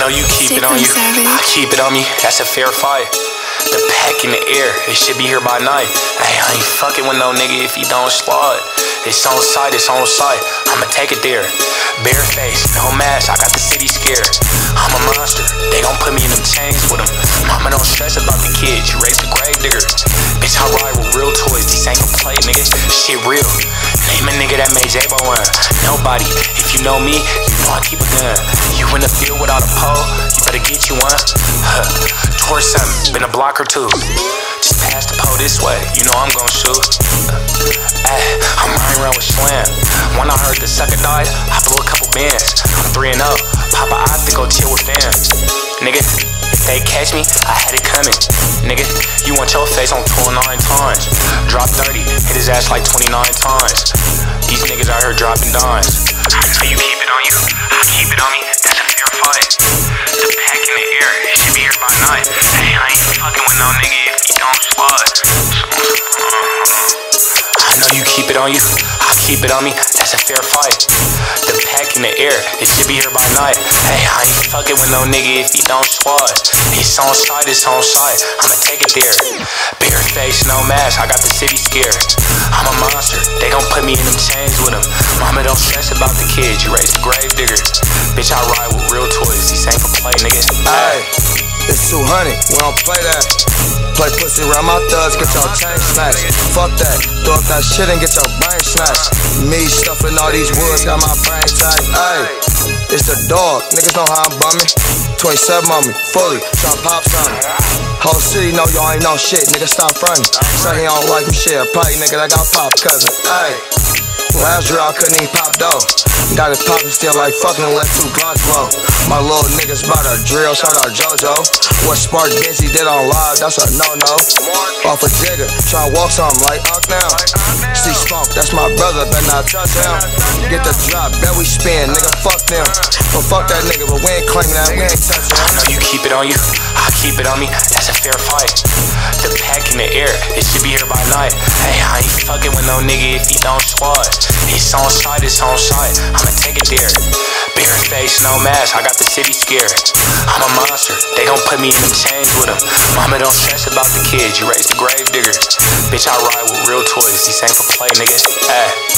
know you keep it on you, I keep it on me, that's a fair fight. The pack in the air, it should be here by night. Hey, I ain't fucking with no nigga if he don't slide. It's on sight, I'ma take it there. Bare face, no mask, I got the city scared. I'm a monster, they gon' put me in them chains with them. Mama don't stress about the kids, you raised a grave digger. Bitch, I ride with real toys, these ain't gon' play, nigga. Shit real. Name a nigga that made J-Bo run. Nobody, if you know me, you know I keep a gun. You in the field without a pole, you better get you one. Toward something, been a block or two. Just pass the pole this way, you know I'm gon' shoot. I'm riding around with Slam. When I heard the sucker died, I blew a couple bands. I'm 3-0, pop a eye to go chill with fans. Nigga, if they catch me, I had it coming. Nigga, you want your face on tour 9 times. Drop 30, hit his ass like 29 times. These niggas out here dropping dimes. I know you keep it on you, I keep it on me, that's a fair fight. The pack in the air, it should be here by night. Hey, I ain't fucking with no nigga if he don't slide. I know you keep it on you, I keep it on me, that's a fair fight. The pack in the air, it should be here by night. Hey, I ain't fucking with no nigga if he don't squad. It's on sight, I'ma take it there. Bare face, no mask, I got the city scared. I'm a monster, they gon' put me in them chains with them. Mama don't stress about the kids, you raised a grave digger. Bitch, I ride with real toys, these ain't for play, nigga. Hey, it's 200, we don't play that. Play pussy around my thugs, get your chain snatched. Fuck that, throw up that shit and get your brain snatched. Me stuffing all these woods, got my brain tight. Ayy, it's the dog, niggas know how I'm bumming. 27 on me, fully, tryna pop something. Whole city know y'all ain't no shit, nigga stop frontin'. Say he don't like me shit, probably nigga that got pop cousin. Ayy, last year I couldn't even pop dough. Got it poppin' still like fucking and let 2 Glocks blow. My little niggas bout to drill, shout out JoJo. What Spark Benzie did on live, that's a no-no. Off a jigger, tryna walk something like Unc now. See Smoke, that's my brother, better not touch him. Get the drop, bet we spin, nigga, fuck them. But fuck that nigga, but we ain't claiming that, we ain't touching him. I know you keep it on you, I keep it on me, that's a fair fight. The pack in the air, it should be here by night. Hey, I ain't fucking with no nigga if he don't squad. It's on sight, I'ma take it there. Bare face, no mask, I got the city scared. I'm a monster, they gon' put me in them chains with them. Mama don't stress about the kids, you raised a grave digger. Bitch, I ride with real toys, these ain't for play, nigga.